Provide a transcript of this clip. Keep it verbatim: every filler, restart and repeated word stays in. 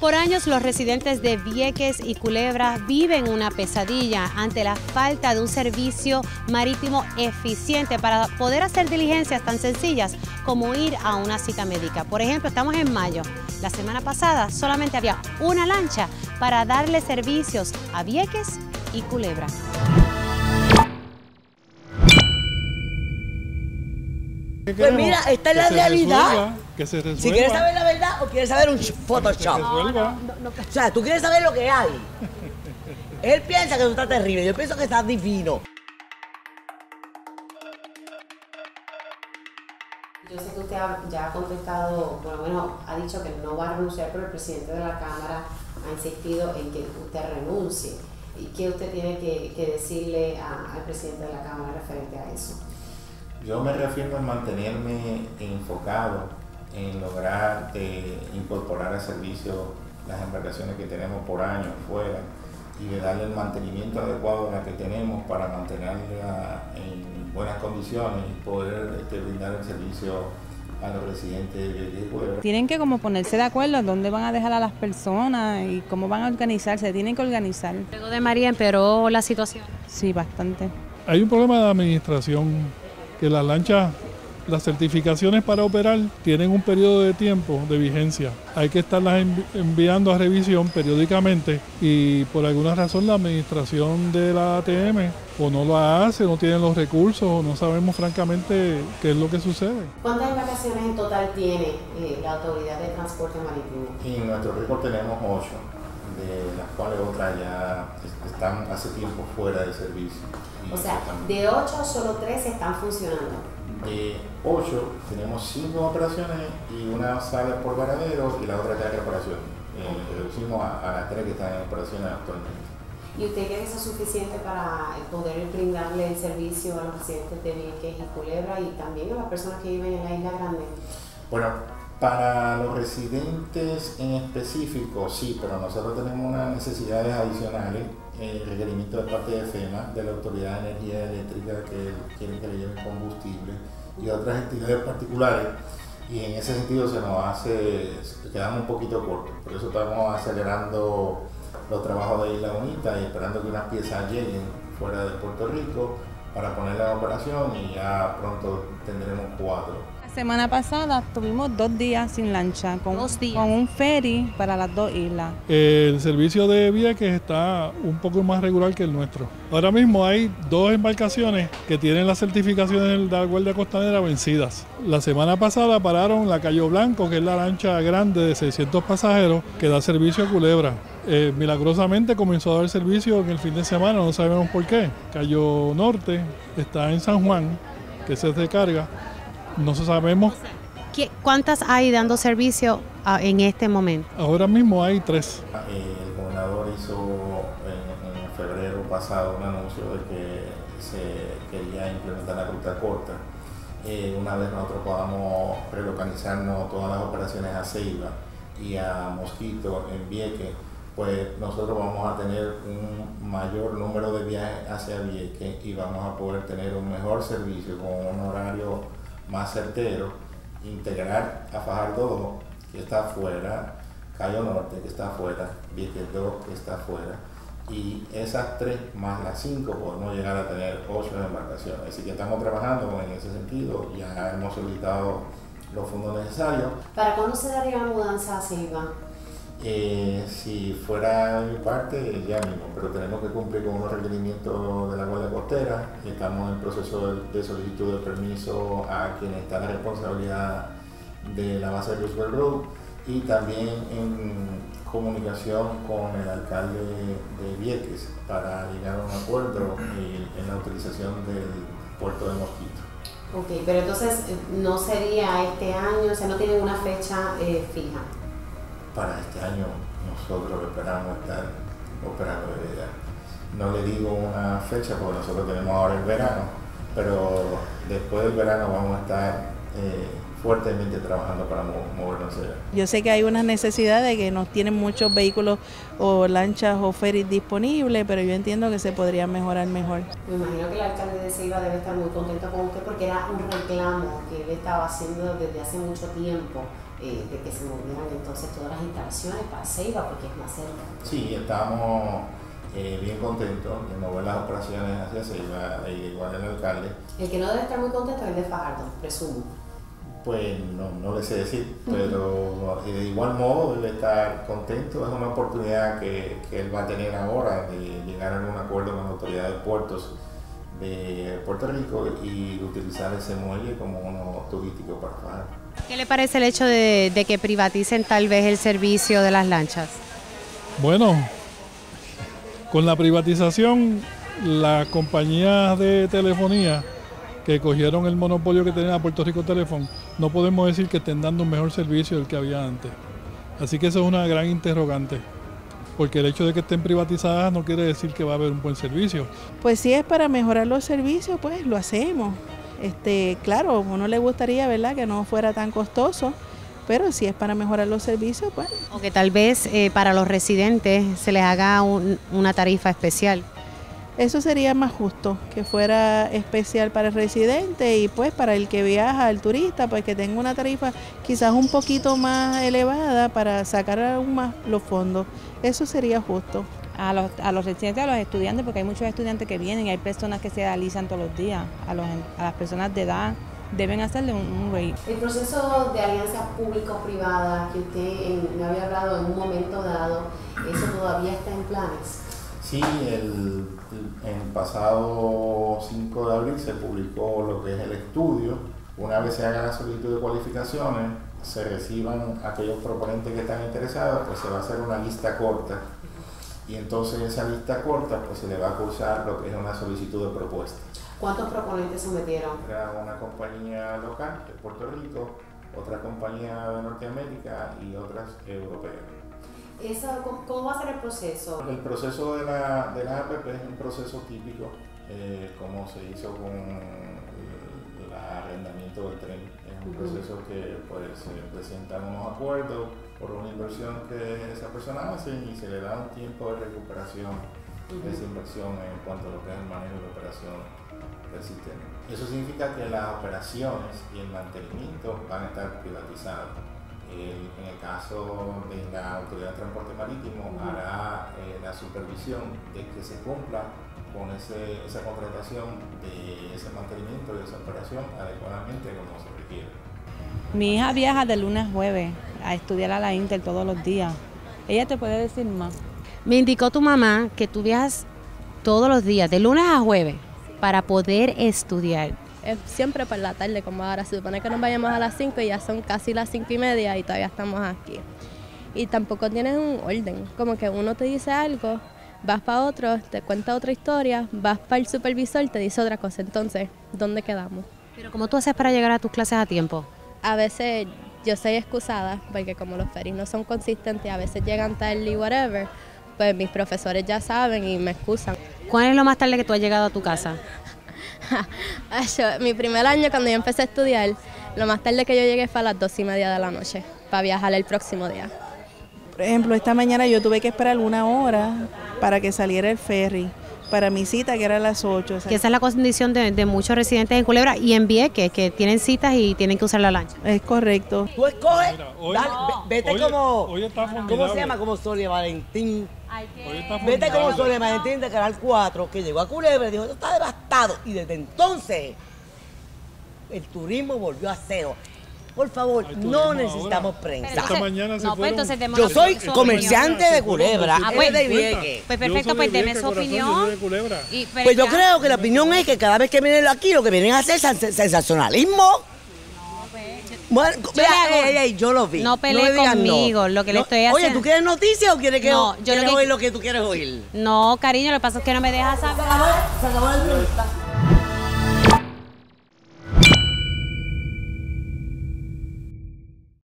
Por años, los residentes de Vieques y Culebra viven una pesadilla ante la falta de un servicio marítimo eficiente para poder hacer diligencias tan sencillas como ir a una cita médica. Por ejemplo, estamos en mayo. La semana pasada solamente había una lancha para darle servicios a Vieques y Culebra. Pues mira, esta es la realidad. Resuelva, que se resuelva. Si quieres saber la verdad o quieres saber un Photoshop. No, no, no, no. O sea, tú quieres saber lo que hay. Él piensa que tú estás terrible, yo pienso que estás divino. Yo sé que usted ya ha contestado, por lo menos ha dicho que no va a renunciar, pero el presidente de la Cámara ha insistido en que usted renuncie. ¿Y qué usted tiene que, que decirle a, al presidente de la Cámara referente a eso? Yo me refiero a mantenerme enfocado en lograr eh, incorporar al servicio las embarcaciones que tenemos por años fuera y de darle el mantenimiento adecuado a las que tenemos para mantenerla en buenas condiciones y poder este, brindar el servicio a los residentes de Vieques y Culebra. Tienen que como ponerse de acuerdo en dónde van a dejar a las personas y cómo van a organizarse, tienen que organizar. Luego de María empeoró la situación. Sí, bastante. Hay un problema de administración, que las lanchas, las certificaciones para operar tienen un periodo de tiempo de vigencia. Hay que estarlas envi enviando a revisión periódicamente y por alguna razón la administración de la A T M o no lo hace, no tienen los recursos o no sabemos francamente qué es lo que sucede. ¿Cuántas embarcaciones en total tiene eh, la Autoridad de Transporte Marítimo? En nuestro récord tenemos ocho, de las cuales otras ya están hace tiempo fuera de servicio. O sea, de ocho, solo tres están funcionando. De ocho, tenemos cinco operaciones y una sale por varadero y la otra está en reparación. Eh, reducimos a, a las tres que están en operaciones actualmente. ¿Y usted cree que eso es suficiente para poder brindarle el servicio a los residentes de Vieques y Culebra y también a las personas que viven en la Isla Grande? Bueno, para los residentes en específico, sí, pero nosotros tenemos unas necesidades adicionales, el requerimiento de parte de FEMA, de la Autoridad de Energía Eléctrica, que quieren que le lleven combustible, y otras entidades particulares, y en ese sentido se nos hace, quedamos un poquito cortos, por eso estamos acelerando los trabajos de Isla Bonita y esperando que unas piezas lleguen fuera de Puerto Rico para ponerla en operación y ya pronto tendremos cuatro. La semana pasada tuvimos dos días sin lancha, con, Dos días. con un ferry para las dos islas. El servicio de Vieques está un poco más regular que el nuestro. Ahora mismo hay dos embarcaciones que tienen las certificaciones de la Guardia Costanera vencidas. La semana pasada pararon la Cayo Blanco, que es la lancha grande de seiscientos pasajeros que da servicio a Culebra. Eh, milagrosamente comenzó a dar servicio en el fin de semana, no sabemos por qué. Cayo Norte está en San Juan, que se descarga. No sabemos. ¿Cuántas hay dando servicio uh, en este momento? Ahora mismo hay tres. El gobernador hizo en, en febrero pasado un anuncio de que se quería implementar la ruta corta. Eh, una vez nosotros podamos relocalizarnos todas las operaciones a Ceiba y a Mosquito en Vieques, pues nosotros vamos a tener un mayor número de viajes hacia Vieques y vamos a poder tener un mejor servicio con un horario más certero, integrar a Fajardo dos, que está afuera, Cayo Norte, que está afuera, Vieques dos, que está afuera, y esas tres más las cinco podemos llegar a tener ocho embarcaciones. Así que estamos trabajando en ese sentido, ya hemos solicitado los fondos necesarios. ¿Para cuándo se daría la mudanza a Ceiba? Eh, si fuera de mi parte, ya mismo, pero tenemos que cumplir con unos requerimientos de la Guardia Costera y estamos en el proceso de, de solicitud de permiso a quien está la responsabilidad de la base de Roosevelt Road y también en comunicación con el alcalde de Vieques para llegar a un acuerdo en, en la utilización del puerto de Mosquito. Ok, pero entonces no sería este año, o sea, no tienen una fecha eh, fija. Para este año nosotros esperamos estar operando de ella. No le digo una fecha porque nosotros tenemos ahora el verano, pero después del verano vamos a estar eh, fuertemente trabajando para movernos allá. Yo sé que hay unas necesidades que no tienen muchos vehículos o lanchas o ferries disponibles, pero yo entiendo que se podría mejorar mejor. Me imagino que el alcalde de Ceiba debe estar muy contento con usted porque era un reclamo que él estaba haciendo desde hace mucho tiempo eh, de que se movieran entonces todas las instalaciones para Ceiba, porque es más cerca. Sí, estamos eh, bien contentos de mover las operaciones hacia Ceiba, e igual el alcalde. El que no debe estar muy contento es el de Fajardo, presumo. Pues no, no le sé decir, pero de igual modo debe estar contento. Es una oportunidad que, que él va a tener ahora de llegar a un acuerdo con la autoridad de puertos de Puerto Rico y de utilizar ese muelle como uno turístico para Fajardo. ¿Qué le parece el hecho de, de que privaticen tal vez el servicio de las lanchas? Bueno, con la privatización, las compañías de telefonía que cogieron el monopolio que tenía Puerto Rico Telecom, no podemos decir que estén dando un mejor servicio del que había antes. Así que eso es una gran interrogante, porque el hecho de que estén privatizadas no quiere decir que va a haber un buen servicio. Pues si es para mejorar los servicios, pues lo hacemos. Este, claro, a uno le gustaría, ¿verdad?, que no fuera tan costoso, pero si es para mejorar los servicios, pues... O que tal vez eh, para los residentes se les haga un, una tarifa especial. Eso sería más justo, que fuera especial para el residente y pues para el que viaja, el turista, pues que tenga una tarifa quizás un poquito más elevada para sacar aún más los fondos. Eso sería justo. A los, a los residentes, a los estudiantes, porque hay muchos estudiantes que vienen y hay personas que se realizan todos los días. A, los, a las personas de edad deben hacerle un, un rate. El proceso de alianzas público-privadas que usted en, me había hablado en un momento dado, ¿eso todavía está en planes? Sí, el, el pasado cinco de abril se publicó lo que es el estudio. Una vez se haga la solicitud de cualificaciones, se reciban aquellos proponentes que están interesados, pues se va a hacer una lista corta. Y entonces esa lista corta pues se le va a cursar lo que es una solicitud de propuesta. ¿Cuántos proponentes sometieron? Era una compañía local de Puerto Rico, otra compañía de Norteamérica y otras europeas. Eso, ¿cómo va a ser el proceso? El proceso de la, de la A P P es un proceso típico, eh, como se hizo con el arrendamiento del tren. Es un uh-huh. proceso que pues, se presentan unos acuerdos por una inversión que esa persona hace y se le da un tiempo de recuperación uh-huh. de esa inversión en cuanto a lo que es el manejo de operación del sistema. Eso significa que las operaciones y el mantenimiento van a estar privatizados. El, en el caso de la Autoridad de Transporte Marítimo uh-huh. hará eh, la supervisión de que se cumpla con ese, esa contratación de ese mantenimiento y esa operación adecuadamente como se requiere. Mi hija viaja de lunes a jueves a estudiar a la Inter todos los días. Ella te puede decir más. Me indicó tu mamá que tú viajas todos los días, de lunes a jueves, para poder estudiar. Es siempre por la tarde, como ahora. Se supone que nos vayamos a las cinco y ya son casi las cinco y media y todavía estamos aquí. Y tampoco tienes un orden, como que uno te dice algo, vas para otro, te cuenta otra historia, vas para el supervisor, te dice otra cosa. Entonces, ¿dónde quedamos? Pero ¿cómo tú haces para llegar a tus clases a tiempo? A veces yo soy excusada, porque como los ferries no son consistentes, a veces llegan tarde y whatever, pues mis profesores ya saben y me excusan. ¿Cuál es lo más tarde que tú has llegado a tu casa? Mi primer año, cuando yo empecé a estudiar, lo más tarde que yo llegué fue a las dos y media de la noche, para viajar el próximo día. Por ejemplo, esta mañana yo tuve que esperar una hora para que saliera el ferry, para mi cita que era a las ocho. Que esa es la condición de, de muchos residentes en Culebra y en Vieques, que tienen citas y tienen que usar la lancha. Es correcto. Tú escoges, Mira, hoy, dale, no. vete hoy, como, hoy está ¿cómo se llama? Como Sonia Valentín. Hoy está Vete como formidable. Sonia Valentín de Canal cuatro, que llegó a Culebra y dijo, esto está devastado. Y desde entonces, el turismo volvió a cero. Por favor, Hay no turismo necesitamos ahora. prensa. Esta mañana se no, pues fueron- entonces demos Yo soy su comerciante de Culebra, Ah, él pues, es de Vieques. Pues Yo perfecto, soy pues de deme Vieques, su corazón, yo opinión. soy de Culebra. Y, pero Pues yo ya- creo que la opinión es que cada vez que vienen aquí, lo que vienen a hacer es sen- sensacionalismo. Bueno, Yo vea, le hago- ey, ey, yo lo vi. No pelee le digas conmigo, lo que le estoy Oye, haciendo- ¿tú quieres noticias o quieres que No, yo quieres lo que- oír lo que tú quieres oír? No, cariño, lo que pasa es que no me dejas saber. Se acabó la entrevista.